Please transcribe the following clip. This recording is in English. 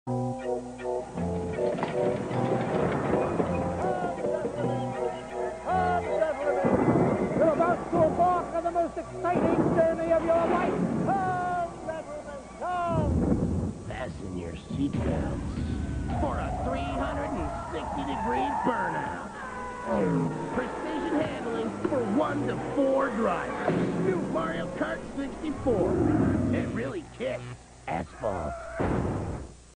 You're about to embark on the most exciting journey of your life. Come, gentlemen, come. Fasten your seatbelts for a 360-degree burnout. Precision handling for 1 to 4 drivers. New Mario Kart 64. It really kicks asphalt.